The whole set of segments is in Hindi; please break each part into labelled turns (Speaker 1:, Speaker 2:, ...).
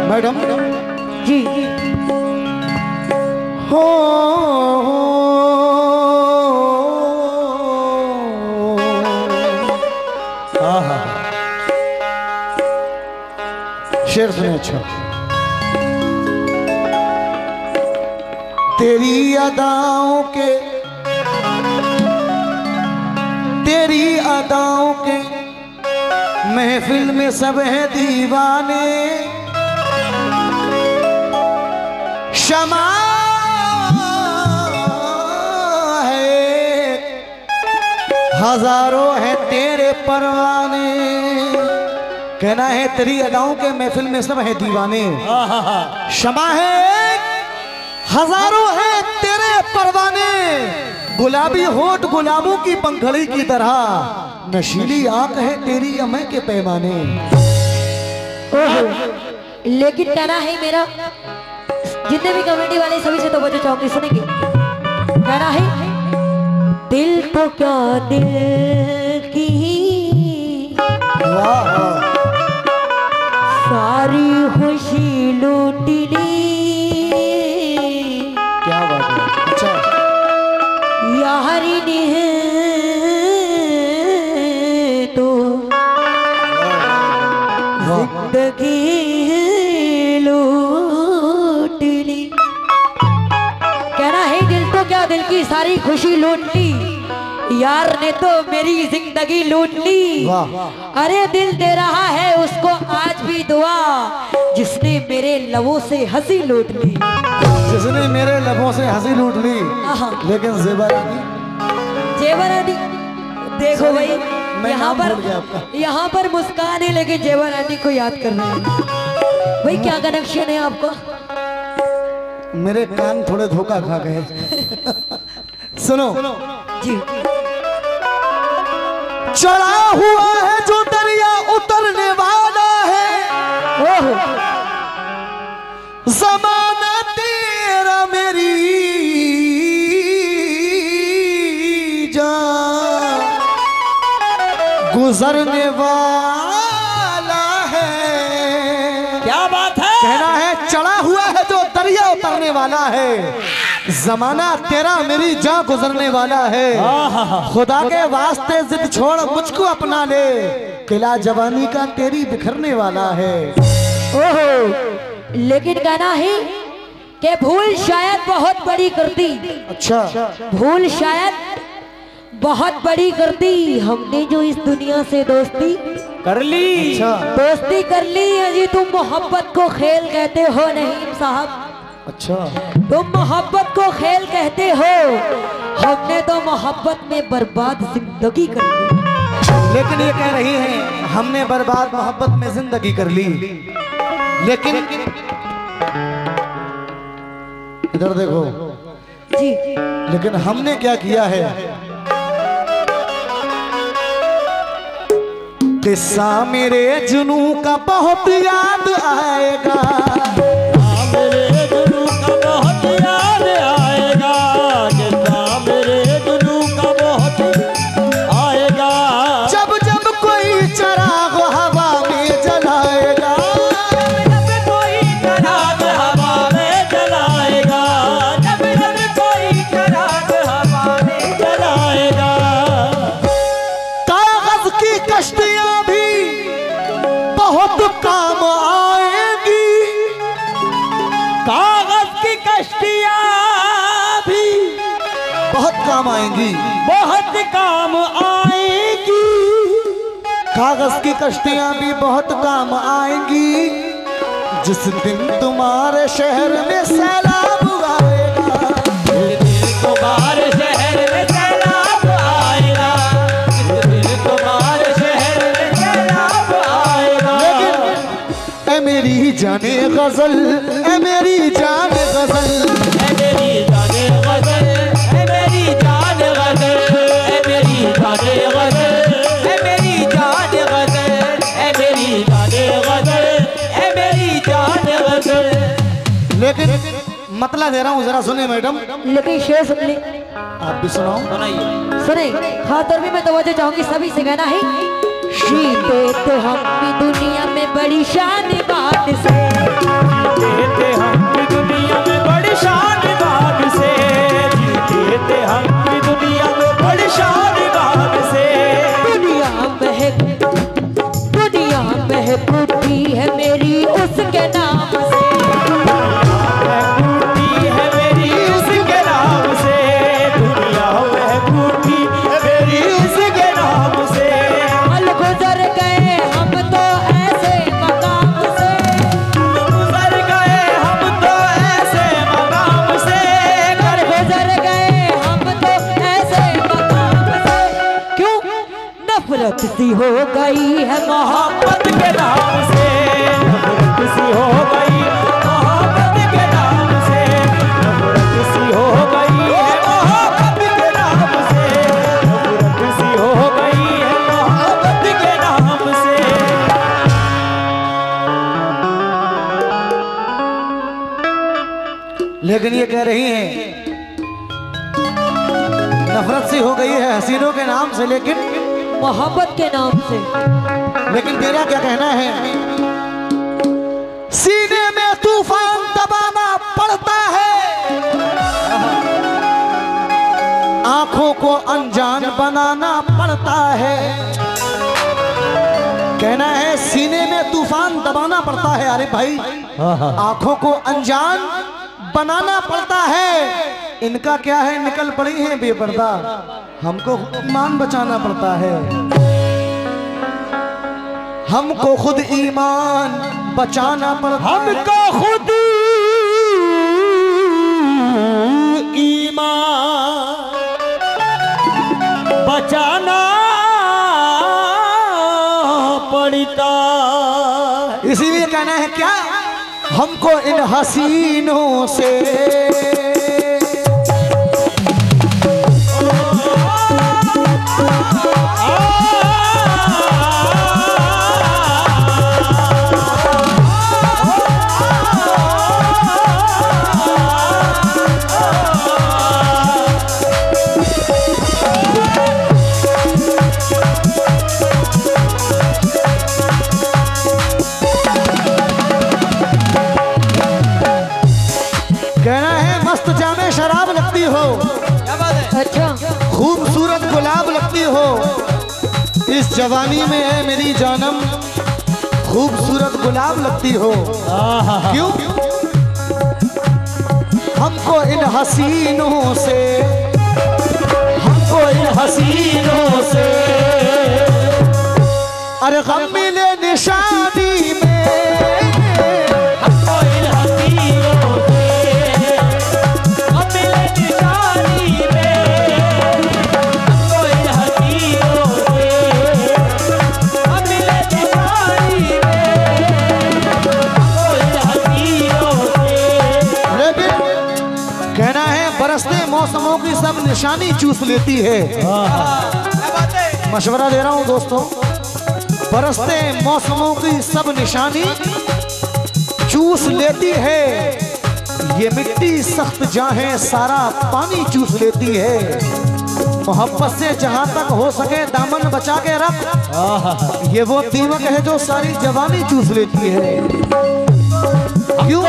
Speaker 1: मैडम
Speaker 2: जी
Speaker 1: हो शेर सुने। अच्छा, तेरी अदाओं के महफिल में सब है दीवाने, शमा है हजारों है तेरे परवाने। कहना है तेरी अदाओं के महफिल में सब है दीवाने, शमा है हजारों है तेरे परवाने। गुलाबी होठ गुलाबों की पंखड़ी की तरह, नशीली आंख है तेरी अमय के पैमाने।
Speaker 2: लेकिन कहना है मेरा, जितने भी कमेटी वाले सभी से तवज्जो चाहूंगी, सुनेंगे। कहना है दिल तो क्या दिल की सारी खुशी लूट ली।
Speaker 1: क्या बात है। अच्छा,
Speaker 2: यारी ने तो जिंदगी लूट ली। कहना है दिल तो क्या दिल की सारी खुशी लूट ली, यार ने तो मेरी जिंदगी लूट ली। अरे दिल दे रहा है उसको आज भी दुआ, जिसने मेरे लबों से हंसी लूट ली।
Speaker 1: जिसने मेरे लबों से हंसी लूट ली, लेकिन
Speaker 2: जेवरानी देखो भाई, यहाँ पर मुस्कान है लेकिन जेवरानी को याद कर रहे हैं। भाई क्या कनेक्शन है आपको?
Speaker 1: मेरे कान थोड़े धोखा खा गए। सुनो
Speaker 2: जी।
Speaker 1: चढ़ा हुआ है जो दरिया उतरने वाला है, ज़माना तेरा मेरी जान गुजरने वाला है।
Speaker 3: क्या बात है।
Speaker 1: कहना है चढ़ा हुआ है जो दरिया उतरने वाला है, जमाना तेरा मेरी जान गुजरने वाला है। खुदा के वास्ते जिद छोड़ मुझको अपना ले, किला जवानी का तेरी बिखरने वाला है।
Speaker 2: ओहो, लेकिन कहना है कि भूल शायद बहुत बड़ी करती।
Speaker 1: अच्छा,
Speaker 2: भूल शायद बहुत बड़ी करती, हमने जो इस दुनिया से दोस्ती
Speaker 3: कर ली।
Speaker 1: अच्छा,
Speaker 2: दोस्ती कर ली। अजी तुम मोहब्बत को खेल कहते हो नहीं साहब।
Speaker 1: अच्छा,
Speaker 2: तुम मोहब्बत को खेल कहते हो, हमने तो मोहब्बत में बर्बाद जिंदगी कर ली।
Speaker 1: लेकिन ये कह रही हैं हमने बर्बाद मोहब्बत में जिंदगी कर ली। लेकिन इधर देखो
Speaker 2: जी,
Speaker 1: लेकिन हमने क्या किया है। किस्सा मेरे जुनू का बहुत याद आएगा,
Speaker 3: मेरे जुनू का बहुत याद आएगा, किस्सा मेरे जुनू का बहुत आएगा।
Speaker 1: जब जब कोई चराग हवा में जलाएगा,
Speaker 3: जब कोई चराग हवा में जलाएगा, जब कोई चराग हवा में जलाएगा।
Speaker 1: कागज की कश्तियां भी बहुत काम आएगी,
Speaker 3: कागज की कश्तियां भी
Speaker 1: बहुत काम आएंगी,
Speaker 3: बहुत काम आएगी।
Speaker 1: कागज की कश्तियां भी बहुत काम आएंगी। जिस दिन तुम्हारे शहर में सैलाब आएगा,
Speaker 3: तुम्हारे शहर में सैलाब आएगा, तुम्हारे शहर में सैलाब आएगा।
Speaker 1: लेकिन ए मेरी जाने गजल, ए मेरी जान गजल,
Speaker 3: ए मेरी जाने गजल, ए मेरी जान गजल, ए मेरी जाने गजल, ए मेरी जान गजल, ए मेरी जाने गजल, ए मेरी जान गजल।
Speaker 1: लेकिन मतलब दे रहा हूँ जरा सुने मैडम।
Speaker 2: लेकिन शेर सुन ली,
Speaker 1: आप भी सुनाओ।
Speaker 3: सुनाइए।
Speaker 2: सुने। खातर भी मैं तवज्जो चाहूंगी सभी से। कहना है शीते तो हम भी दुनिया में बड़ी शान बात से, हो गई है
Speaker 3: मोहब्बत के नाम से नफरत सी हो गई, मोहब्बत के नाम से नफरत सी हो गई है, मोहब्बत के नाम से नफरत सी हो गई है, मोहब्बत के नाम से।
Speaker 1: लेकिन ये कह रही हैं नफरत सी हो गई है हसीनों के नाम से, लेकिन
Speaker 2: मोहब्बत के नाम से।
Speaker 1: लेकिन तेरा क्या कहना है? सीने में तूफान दबाना पड़ता है, आंखों को अनजान बनाना पड़ता है। कहना है सीने में तूफान दबाना पड़ता है, अरे भाई आंखों को अनजान बनाना पड़ता है। इनका क्या है, निकल पड़ी है बेपर्दा, हमको ईमान बचाना पड़ता है, हमको खुद ईमान बचाना पड़ता है,
Speaker 3: हमको खुद ईमान बचाना पड़ता।
Speaker 1: इसीलिए कहना है क्या, हमको इन हसीनों से शराब लगती हो,
Speaker 3: क्या बात है?
Speaker 2: अच्छा,
Speaker 1: खूबसूरत गुलाब लगती हो, इस जवानी में है मेरी जानम खूबसूरत गुलाब लगती हो। क्यों? हमको इन हसीनों से, हमको इन हसीनों से अरे गम मिले निशानी में, मौसमों की सब निशानी चूस लेती है। मशवरा दे रहा हूं दोस्तों, बरसते मौसमों की सब निशानी चूस लेती है, ये मिट्टी सख्त जहाँ सारा पानी चूस लेती है। मोहब्बत से जहां तक हो सके दामन बचा के रख, ये वो दीमक है जो सारी जवानी चूस लेती है। क्यों?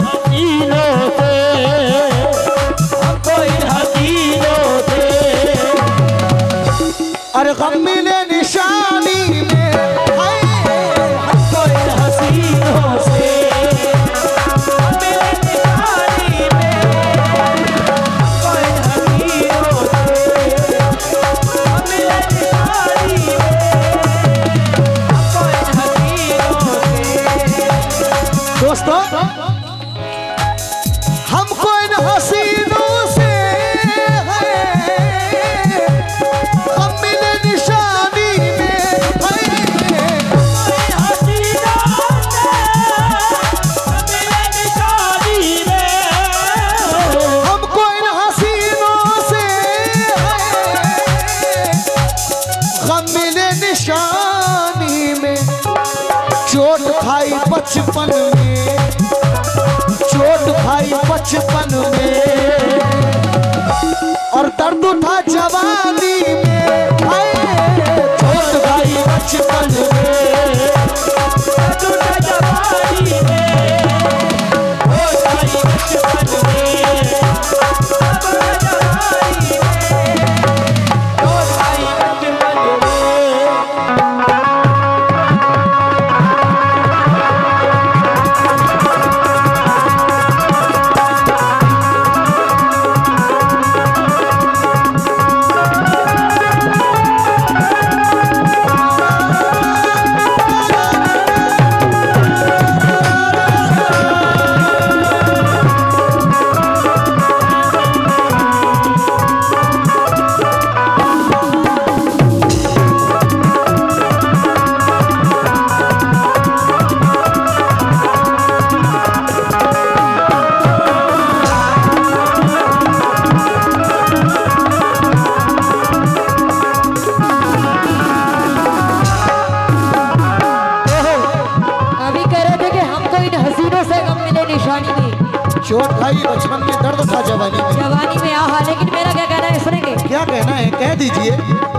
Speaker 1: अरे गम मिले निशानी में, हमको इन हसीनों से,
Speaker 3: मिले निशानी में, हमको इन हसीनों से, मिले निशानी में, हमको इन हसीनों से।
Speaker 1: दोस्तों हमको इन हसीनों से बचपन में, चोट खाई बचपन में, और दर्द उठा जवानी में, चोट खाई बचपन में, दर्द उठा जवानी में, चोट खाई बचपन में, दर्द उठा जवानी में, चोट खाई बचपन में।
Speaker 2: जवानी में।
Speaker 1: चोट खाई बचपन में, दर्द था जवानी में।
Speaker 2: जवानी में आहा, लेकिन मेरा क्या कहना है सुनेंगे?
Speaker 1: क्या कहना है, कह दीजिए।